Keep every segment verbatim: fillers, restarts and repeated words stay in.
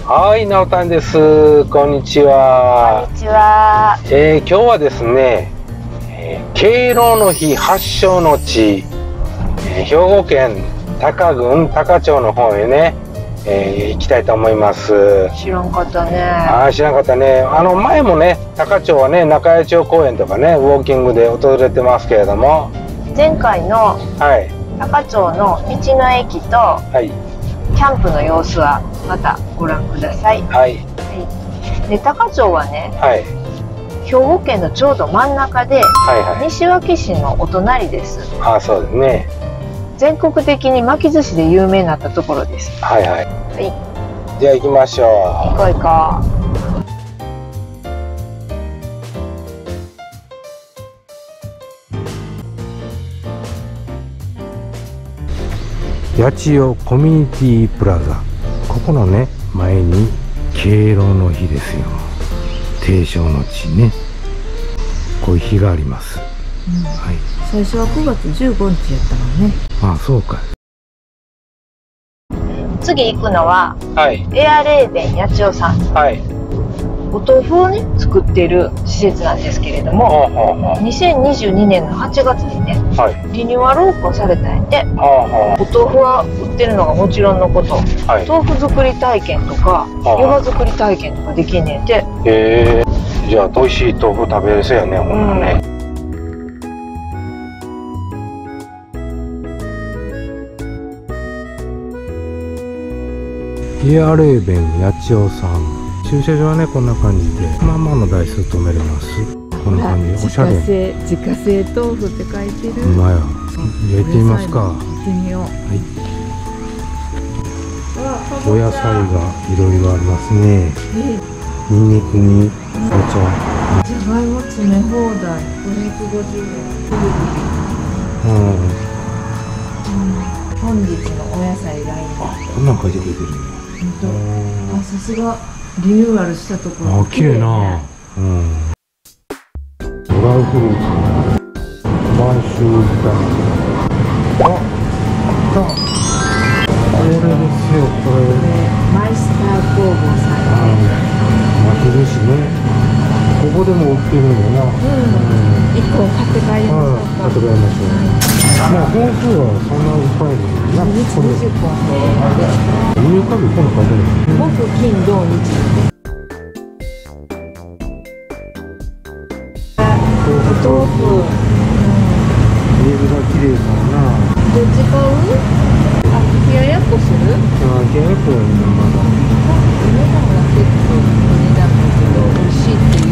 はい、なおたんです。こんにちは。 こんにちは。 えー、今日はですね、えー、敬老の日発祥の地、えー、兵庫県多可郡多可町の方へね、えー、行きたいと思います。 知らんかったね。 ああ、知らんかったね。あの前もね、多可町はね、中谷町公園とかね、ウォーキングで訪れてますけれども、 前回のはい、 多可町の道の駅と、 はい、 キャンプの様子はまたご覧ください。 はい、 はい、で多可町はね、 はい、 兵庫県のちょうど真ん中で、 はいはい、 西脇市のお隣です。 ああ、そうですね。 全国的に巻き寿司で有名になったところです。 はいはい。 はい。 じゃあ行きましょう。 行こう行こう。 八千代コミュニティプラザ、ここのね前に敬老の日ですよ。定正の地ね、こういう日があります、うん、はい。 最初はくがつじゅうごにちやったもんね。 ああ、そうか。 次行くのは、はい、エアレーベン八千代さん、はい、お豆腐をね作っている施設なんですけれども、はあはあ、にせんにじゅうにねんのはちがつにね、はい、リニューアルオープンされたんやって、はあはあ、お豆腐は売ってるのがもちろんのこと、はい、豆腐作り体験とか湯葉作り体験とかできんねんて。へえ、じゃあ美味しい豆腐食べれそうやね、ほんまね。 エアレーベン八千代さん、駐車場はねこんな感じでまあまあの台数止めれます。こんな感じ、おしゃれ。 自家製自家製豆腐って書いてる。 うまいや。じゃあ行ってみますか。 行ってみよう。はい。 お野菜がいろいろありますね。ニンニクにお茶。 じゃがいも詰め放題ごひゃくごじゅうえん。うん。本日のお野菜ライン。 あ、こんなん書いてくれてるね。 あ、さすがリニューアルしたところ。 あ、綺麗な。うん。ドライフルーツ、満州炒め。あ、あった。これですよ、これ。 マイスター工房さん。 巻き寿司ね。ここでも売ってるんだな。うん。一個買って帰りましょうか。買って帰りましょう。まあ本数はそんなにいっぱいでな。にじゅっぽんで。入荷日この書いてる。 木金土日。豆腐。 水が綺麗かな。 どっち買う？あ、冷ややっこする？ あ、冷ややっこやね、まだ。 日本は結構お値段だけど美味しいっていう。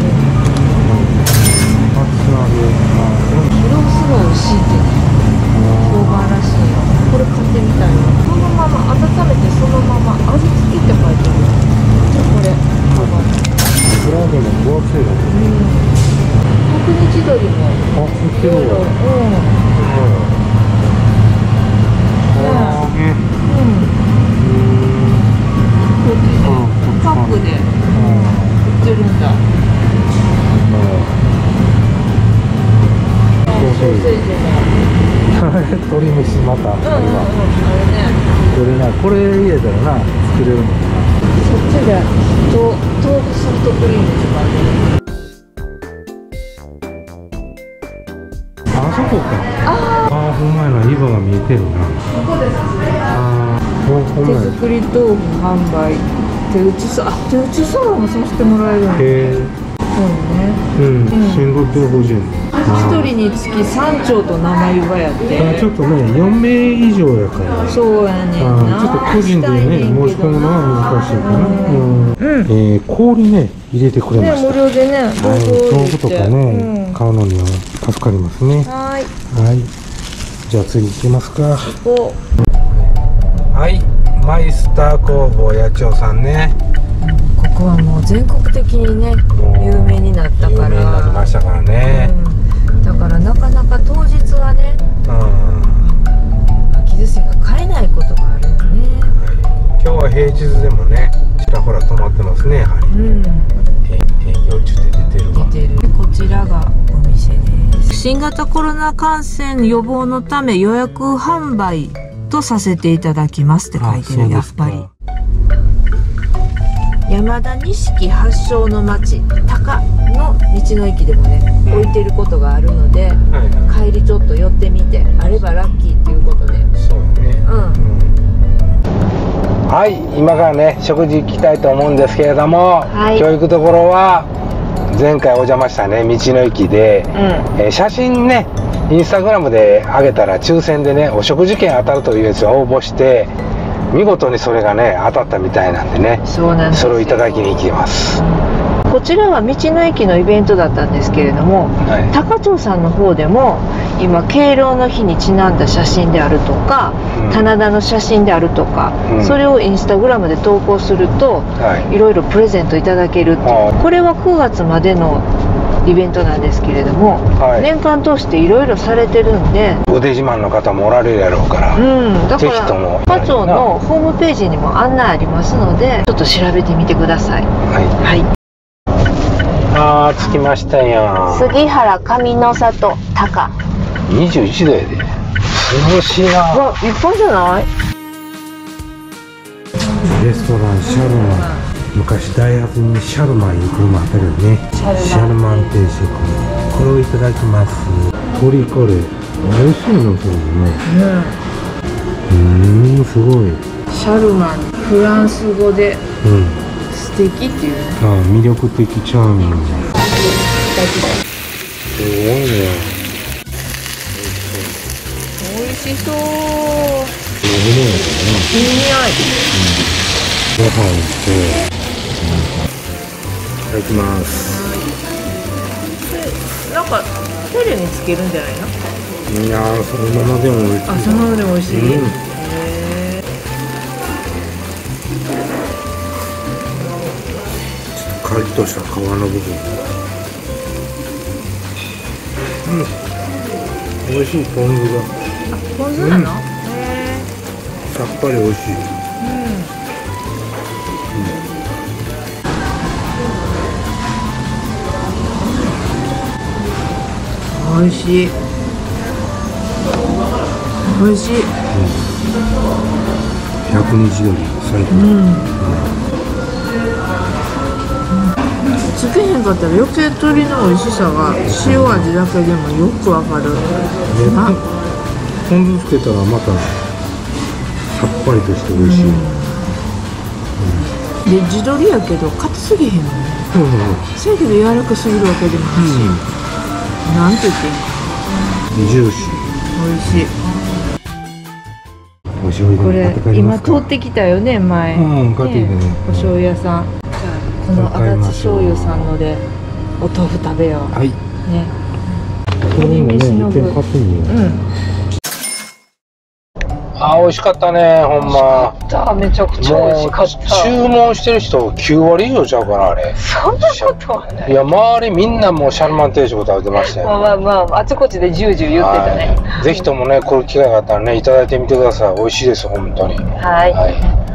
厚揚げ。あ、 これもすごい美味しいってね。評判らしいよ。これ買ってみたいよ。そのまま温めてそのまま味付けって書いてるよ。これ。 フライドも分厚いの。うん。 角煮地鶏も。 あ、売ってるわ。うん。唐揚げ。うん。 こっちでパックで売ってるんだ。ソーセージも。 鶏飯また。 うんうんうん。あれね。 これな、これ入れたらな、作れるもんな。 そっちでと豆腐ソフトクリームとかね。 あそこか。ああ、ほんまやな、湯葉が見えてるな。 ここですね。 ああ、 手作り豆腐販売。手打ちそ、あ、手打ちそばもさせてもらえるんで。へえ。そうね。 うん、せんろっぴゃくごじゅうえん。 一人につき三丁と生湯葉やって。 ちょっとね、よんめい以上やから。 そうやねんな。 ちょっと個人でね、申し込むのは難しいかな。うん。えー、氷ね、入れてくれました。 無料でね、 豆腐とかね、買うのには助かりますね。はい。はい。じゃあ次行きますか。はい、マイスター工房八千代さんね。 ここはもう全国的にね有名になったから。有名になりましたからね。 うん、だからなかなか当日はね、巻き寿司が買えないことがあるよね。 はい、今日は平日でもね、ちらほら止まってますね、やはり。うん、営業中で出てるわ。出てる。こちらがお店です。新型コロナ感染予防のため予約販売とさせていただきますって書いてる。やっぱり。 山田錦発祥の町高の道の駅でもね置いてることがあるので、はい、帰りちょっと寄ってみてあればラッキーっていうことで。 そうね、 うん、 はい、今からね食事行きたいと思うんですけれども、はい、今日行くところは前回お邪魔したね道の駅で、うん、えー、写真ねインスタグラムで上げたら抽選でねお食事券当たるというやつを応募して見事にそれがね当たったみたいなんでね、 そうなんです、 それをいただきに行きます。 こちらは道の駅のイベントだったんですけれども、はい、高町さんの方でも今敬老の日にちなんだ写真であるとか、うん、棚田の写真であるとか、うん、それをインスタグラムで投稿すると、はい、いろいろプレゼントいただけるっていう、これはくがつまでのイベントなんですけれども、はい、年間通していろいろされてるんで、 腕自慢の方もおられるやろうから、うん、だから高町のホームページにも案内ありますのでちょっと調べてみてください。はい、はい、 あー着きましたよ。 杉原上の里高にじゅういちどやで、涼しいな。 わ、いっぱいじゃない？ レストランシャルマン、昔ダイハツにシャルマンいう車あったけどね、シャルマン定食、これをいただきます。これこれ美味しいのそれね、うん、うーん、すごい。 シャルマンフランス語で、うん、素敵っていう、 ああ、魅力的チャーミング。すごいね、 美味しそう。 いい匂いだね。 いい匂い。 ご飯と、いただきます。 なんかテレにつけるんじゃないの？ いやー、そのままでも美味しい。 あ、そのままでも美味しい。うん、へー、 ちょっとカリッとした皮の部分。うん、美味しいポン酢が。 あ、ポン酢なの？うん、へー、さっぱり美味しい。 美味しい。美味しい。 百日鶏最高。うん。 つけへんかったら余計鶏の美味しさが塩味だけでもよくわかる。 あ、ポン酢つけたらまたさっぱりとして美味しい。 うんうん、で地鶏やけど硬すぎへんのね。うんうん。せやけど柔らかすぎるわけでもないし。うん、なんて言ってんの？ ジューシー。 美味しい。 お醤油これ今通ってきたよね、前。 うん、買ってきてね。 お醤油屋さん。じゃあこの足立醤油さんのでお豆腐食べよう。はい。ね。 ここにもね、一遍買ってみよう。うん。あ、美味しかったね、ほんま。 めちゃくちゃ美味しかった。 注文してる人きゅうわり以上ちゃうかな、あれ。 そんなことはない。 いや、周りみんなもうシャルマン定食食べてましたよ。 まあまあまあ、あちこちでジュージュー言ってたね。 ぜひともね、これ機会があったらね、いただいてみてください。美味しいです、本当に。はい。はい、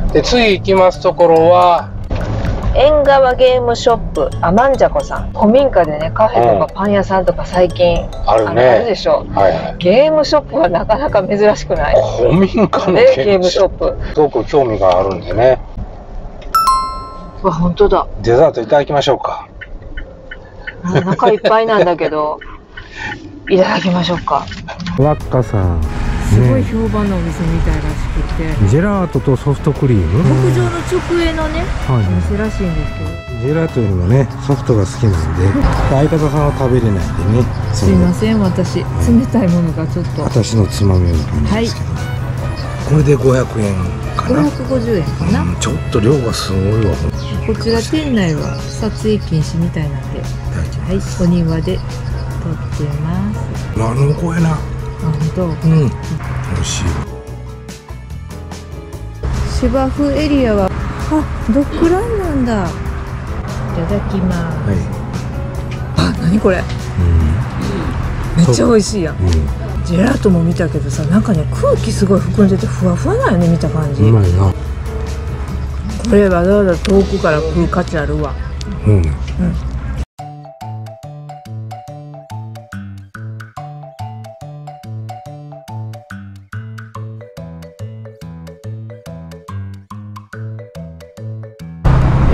で、次行きますところは。 縁側ゲームショップアマンジャコさん。古民家でね、カフェとかパン屋さんとか最近あるね。 あるでしょ。はいはい、ゲームショップはなかなか珍しくない？ 古民家のゲームショップ。 すごく興味があるんでね。 わ、本当だ。 デザートいただきましょうか。 お腹いっぱいなんだけど、いただきましょうか。 ワッカさん。 すごい評判のお店みたいらしくて、 ジェラートとソフトクリーム、 牧場の直営のね、はい、お店らしいんですけど、 ジェラートよりもねソフトが好きなんで相方さんは食べれないんでね。 すいません、私冷たいものがちょっと私のつまみような感じですけど、はい、これでごひゃくえんかな。 ごひゃくごじゅうえんかな、 うん、ちょっと量がすごいわ。 こちら店内は撮影禁止みたいなんで、はい、お庭で撮ってます。 あの子やな。 あ、本当。うん。 美味しい。 芝生エリアは、あ、ドッグランなんだ。いただきます。はい、あ、何これ。うん、めっちゃ美味しいやん。うん、ジェラートも見たけどさ、なんかね、空気すごい含んでてふわふわなんよね、見た感じ。うまいな。これわざわざ遠くから食う価値あるわ。うん。うん。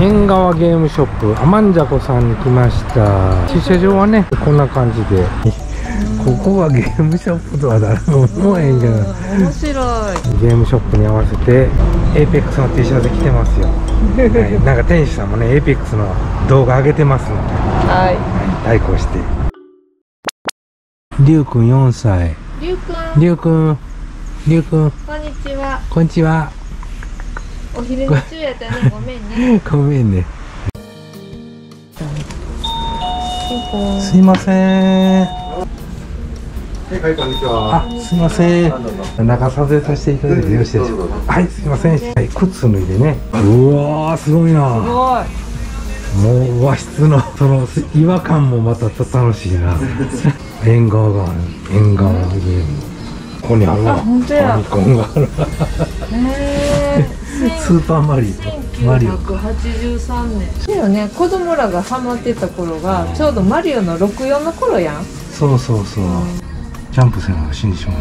縁側ゲームショップアマンジャコさんに来ました。駐車場はねこんな感じで、ここがゲームショップとは誰も思えんけど、 面白い。 ゲームショップに合わせてエイペックスの T シャツ着てますよ。はい、なんか店主さんもねエイペックスの動画上げてますので、はい、はい、対抗して。りゅうくんよんさい。りゅうくん。りゅうくん。りゅうくん。こんにちは。こんにちは。お昼の中やったね。ごめんね。ごめんね。すいません。はい、こんにちは。あ、すいません。中撮影させていただいてよろしいでしょうか。はい、すいません。はい、靴脱いでね。うわー、すごいな。すごい。もう和室のその違和感もまた楽しいな。縁側がある。縁側ゲーム。ここにあるわ。ファミコンがある。スーパーマリオ。マリオ。せんきゅうひゃくはちじゅうさんねん。でもね、子供らがハマってた頃がちょうどマリオのろくじゅうよんの頃やん。そうそうそう。ジャンプせんのが死んでしまう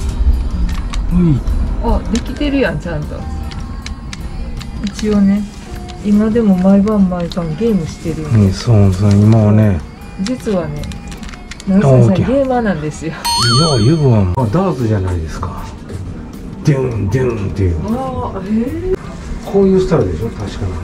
な。うい。あ、できてるやんちゃんと。一応ね。今でも毎晩毎晩ゲームしてるよね。そうそう、今はね。実はね。長澤さんゲーマーなんですよ。いや、ユブはダーツじゃないですか。デュンデュンっていう。ああ、ええ。こういうスタイルでしょ、確かに。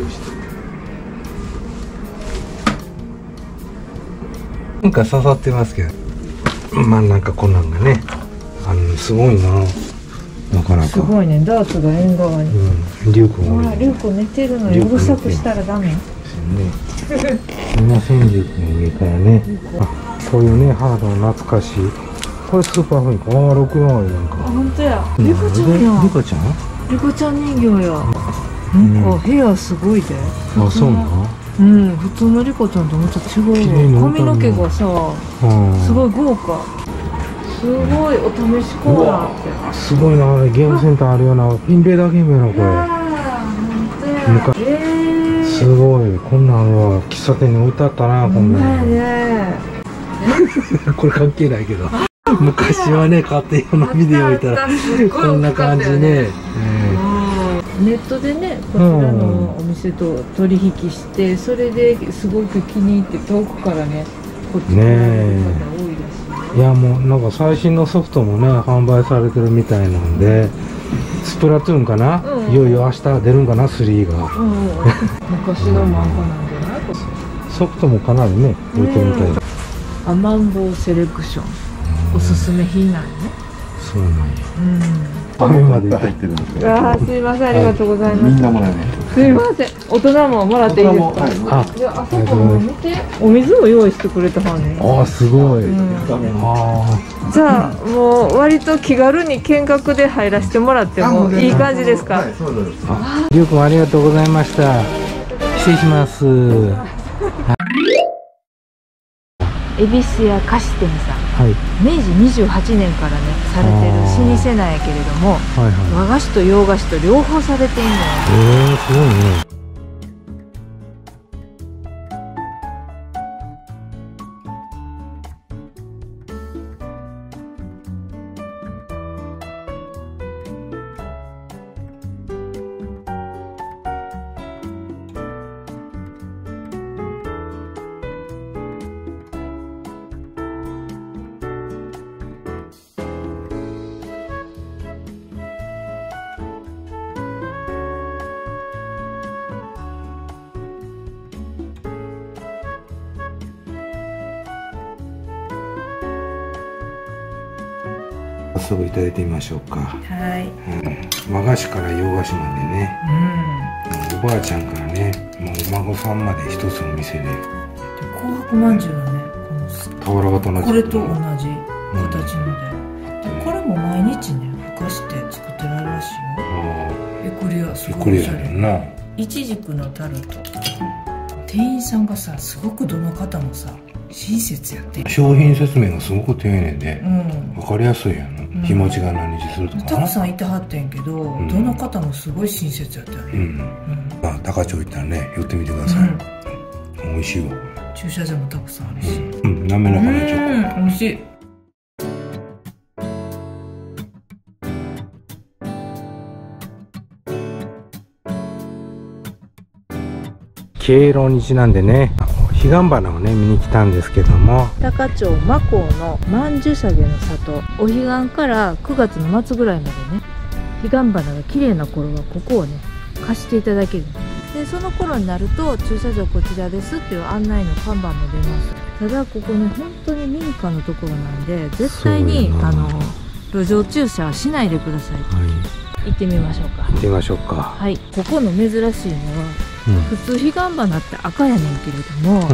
なんか刺さってますけど。まあ、なんかこんなんがね。あの、すごいな。なかなか。すごいね、ダーツが縁側に。うん、リュウ君も。リュウ君寝てるのにうるさくしたらダメ。すみません、リュウ君上からね。こういうね、ハードの懐かしい。これスーパーファミコン。ああ、ろくじゅうよんあるやんか。あ、ほんとや。リコちゃんや。リコちゃんリコちゃん人形や。なんか部屋すごいで。あ、そうなの？うん、普通のリコちゃんとまた違うわ。髪の毛がさ、すごい豪華。すごいお試しコーナーって。すごいな、ゲームセンターあるような。インベーダーゲームやな、これ。ほんとや。すごい、こんなんは喫茶店に置いてあったな、こんなん。これ関係ないけど。昔はね、家庭用のビデオ置いたら、こんな感じね。ネットでね、こちらのお店と取引して、それですごく気に入って遠くからね、こっちに来る方多いらしい。いや、もうなんか最新のソフトもね、販売されてるみたいなんで、スプラトゥーンかな、うん、いよいよ明日出るんかな、スリーが。うん、昔の漫画なんじゃない？ソフトもかなりね、置いてるみたい。アマンボウセレクション、おすすめ品なんね。そうなんや。うん。雨まで入ってるんですよ。ああ、すみません、ありがとうございます。みんなもらえない。すみません、大人ももらっていいですか。あ、いや、あそこも見て、お水を用意してくれたはんね。ああ、すごい。じゃあ、もう割と気軽に見学で入らせてもらってもいい感じですか。りゅうくん、ありがとうございました。失礼します。恵比寿屋菓子店さん、はい、めいじにじゅうはちねんからねされてる老舗なんやけれども、はいはい、和菓子と洋菓子と両方されているのよ。えー、すごいね。早速いただいてみましょうか。はい、うん、和菓子から洋菓子までね、うん、おばあちゃんからね、もうお孫さんまで一つの店で。紅白まんじゅうのね、この俵型のこれと同じ形ので、うん、これも毎日ねふかして作ってられるらしいよ。エクレア、すごいおしゃれな。いちじくのタルト。店員さんがさ、すごくどの方もさ親切やって。商品説明がすごく丁寧で、うん、分かりやすいやん。日持ちが何日するとかたくさんいてはってんけど、うん、どの方もすごい親切やったよね。うん、うん、まあ高千穂行ったらね寄ってみてください。うん、美味しいわ。駐車場もたくさんあるし、うん、滑らかなチョコ。美味しい。 敬老にちなんでね、彼岸花をね見に来たんですけども、 高町真向の曼珠沙華の里、お彼岸からくがつの末ぐらいまでね、彼岸花が綺麗な頃はここをね貸していただける。でその頃になると駐車場こちらですっていう案内の看板も出ます。ただここね本当に民家のところなんで、絶対にあの路上駐車はしないでください。はい、行ってみましょうか。 行ってみましょうか。 はい、ここの珍しいのは、うん、普通彼岸花って赤やねんけれども、うん、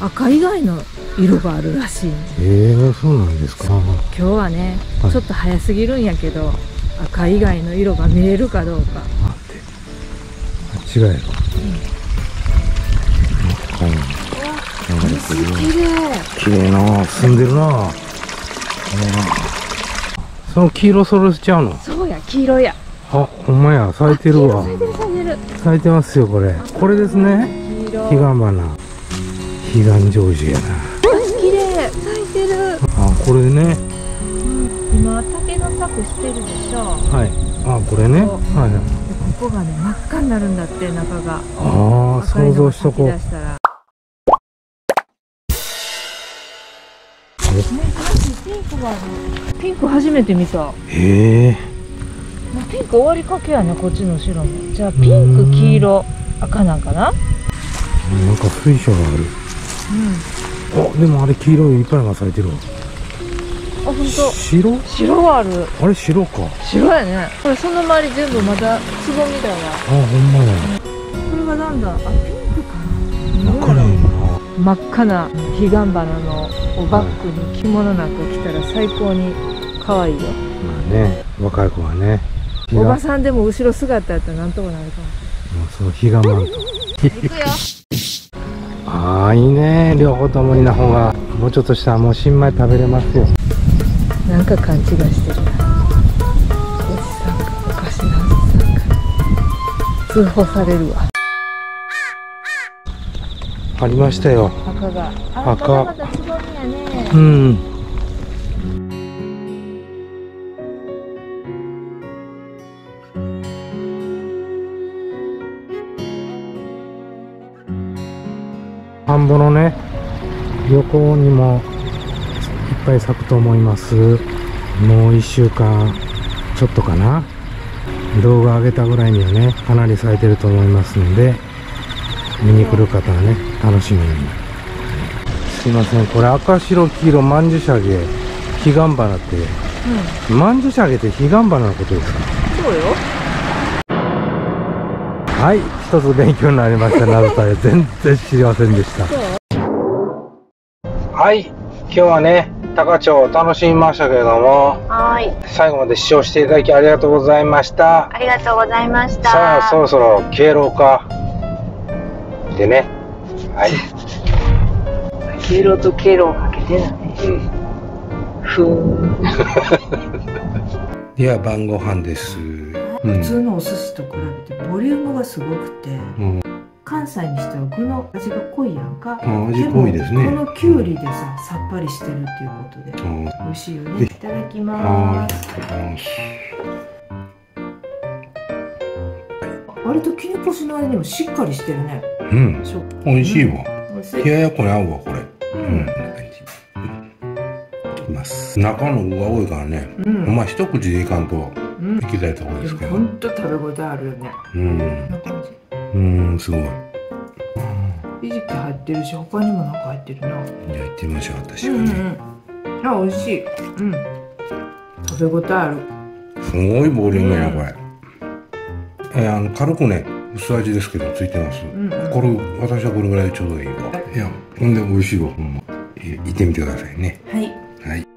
赤以外の色があるらしいんです。 えー、そうなんですか。 今日はね、はい、ちょっと早すぎるんやけど、赤以外の色が見えるかどうか。 違うやろ。うん。 綺麗。 綺麗な、澄んでるな。その黄色それちゃうの。 そうや、黄色や。 あ、ほんまや、咲いてるわ。 咲いてる、咲いてる。 咲いてますよ、これ。これですね。彼岸花。彼岸成就やな。 綺麗、咲いてる。 あ、これね。 今、竹の柵してるでしょ。 はい。あ、これね。はい。 ここがね、真っ赤になるんだって、中が。 ああ、想像しとこう。 ピンクがある。ピンク初めて見た。 へえ。 ピンク終わりかけやね、こっちの後ろも。じゃあ、ピンク、黄色、赤なんかな。 なんか水晶がある。うん。あ、でもあれ黄色いいっぱいが咲いてるわ。 あ、本当。 白？ 白がある。 あれ白か。 白やね。これその周り全部まだつぼみだわ。 あ、ほんまや。 これがなんだ。あ、ピンクかな。 わからへんな。 真っ赤な彼岸花のおバッグに着物なんか着たら最高に可愛いよ。 まあね、若い子はね。 おばさんでも後ろ姿やったらなんとかなるかも。 もうその彼岸マント。 行くよ。 ああ、いいね。両方ともいな方が、もうちょっとしたらもう新米食べれますよ。 なんか勘違いしてるな。おじさんかおかしなおじさんか通報されるわ。 ありましたよ。 赤が。あ、 赤。 まだまだつぼみやね。 うん。田んぼのね、横にもいっぱい咲くと思います。もういっしゅうかんちょっとかな。動画上げたぐらいにはね、かなり咲いてると思いますので、見に来る方はね、楽しみに。すいません、これ赤白黄色曼珠沙華彼岸花って、うん、曼珠沙華って彼岸花のことですか？ そうよ。 はい、一つ勉強になりました。謎解き全然知りませんでした。はい、今日はね、高千穂を楽しみましたけれども、はい、最後まで視聴していただきありがとうございました。 ありがとうございました。 さあ、そろそろ敬老かでね。はい。 敬老と敬老をかけてだね。うん。ふーん。 では晩ご飯です。 普通のお寿司と比べてボリュームがすごくて、うん、関西にしては具の味が濃いやんか。 あ、味濃いですね。 このきゅうりでさ、さっぱりしてるっていうことで、うん、美味しいよね。いただきます。割と切り干しの間にもしっかりしてるね。うん。 美味しいわ。冷ややっこに合うわ、これ。うん。いきます。中の具が多いからね。まあ一口でいかんといきたいところですけど。本当食べ応えあるよね。うん。こんな感じ。うん、すごい。 ひじき入ってるし、他にもなんか入ってるな。 じゃあ行ってみましょう、私はね。 あ、美味しい。うん。食べ応えある。 すごいボリュームやな、これ。えー、あの軽くね、薄味ですけどついてます。うんうん、これ私はこれぐらいでちょうどいいわ。いや、ほんで美味しいわ。うん、行ってみてくださいね。 はい。 はい。